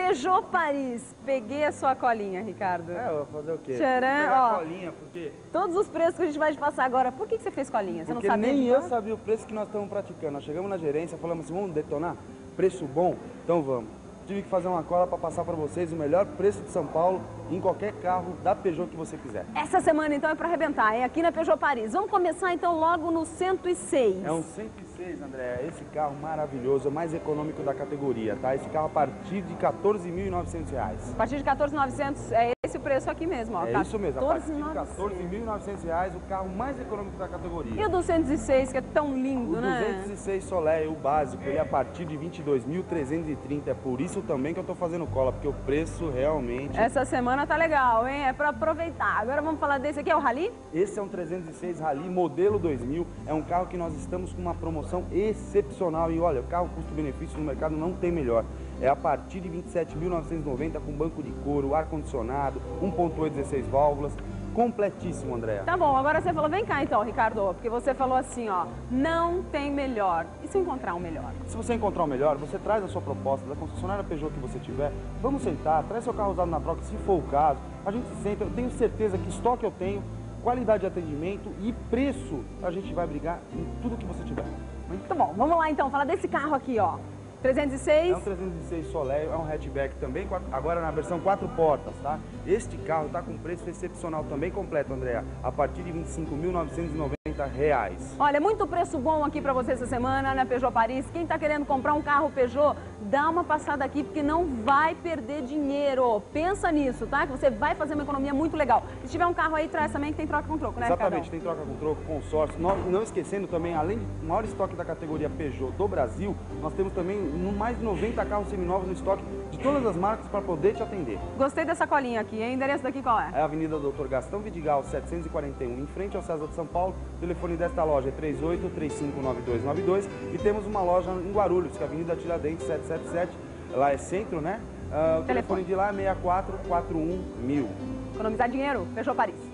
Peugeot Paris. Peguei a sua colinha, Ricardo. Eu vou fazer o quê? Tcharam, Vou pegar ó. a colinha, porque... Todos os preços que a gente vai te passar agora. Por que você fez colinha? Você Porque não sabia? nem eu sabia o preço que nós estamos praticando. Nós chegamos na gerência, falamos assim, vamos detonar? Preço bom? Então vamos. Tive que fazer uma cola para passar para vocês o melhor preço de São Paulo em qualquer carro da Peugeot que você quiser. Essa semana, então, é para arrebentar, é aqui na Peugeot Paris. Vamos começar, então, logo no 106. É um 106, André. Esse carro maravilhoso, é o mais econômico da categoria, tá? Esse carro a partir de R$ 14.900. A partir de 14.900, é esse o preço aqui mesmo, ó. É isso mesmo, a partir de R$ 14.900. 14.900, o carro mais econômico da categoria. E o 206, que é tão lindo, O né? 206 Soleil, o básico, ele é a partir de R$ 22.330. É por isso também que eu tô fazendo cola, porque o preço realmente... Essa semana tá legal, hein? É para aproveitar. Agora vamos falar desse aqui, é o Rally? Esse é um 306 Rally modelo 2000, é um carro que nós estamos com uma promoção excepcional e olha, o carro custo-benefício no mercado não tem melhor. É a partir de R$ 27.990 com banco de couro, ar-condicionado, 1.8 16 válvulas, completíssimo, Andréa. Tá bom, agora você falou, vem cá então, Ricardo, porque você falou assim, ó, não tem melhor. E se encontrar um melhor? Se você encontrar o melhor, você traz a sua proposta da concessionária Peugeot que você tiver, vamos sentar, traz seu carro usado na troca, se for o caso, a gente senta, eu tenho certeza que estoque eu tenho, qualidade de atendimento e preço, a gente vai brigar em tudo que você tiver. Muito bom, vamos lá então, falar desse carro aqui, ó. 306? É um 306 Soleil, é um hatchback também, agora na versão 4 portas, tá? Este carro tá com preço excepcional também completo, Andréa, a partir de R$ 25.990. Olha, muito preço bom aqui pra você essa semana na Peugeot Paris. Quem tá querendo comprar um carro Peugeot, dá uma passada aqui, porque não vai perder dinheiro. Pensa nisso, tá? Que você vai fazer uma economia muito legal. Se tiver um carro aí, traz também que tem troca com troco, né, Exatamente, Ricardo? tem troca com troco, consórcio. Não esquecendo também, além do maior estoque da categoria Peugeot do Brasil, nós temos também mais de 90 carros seminovos no estoque de todas as marcas para poder te atender. Gostei dessa colinha aqui, hein? O endereço daqui qual é? É a Avenida Dr. Gastão Vidigal, 741, em frente ao César de São Paulo. O telefone desta loja é 38359292 e temos uma loja em Guarulhos, que é a Avenida Tiradentes, 777. Lá é centro, né? O telefone de lá é 6441.000. Economizar dinheiro, Peugeot Paris.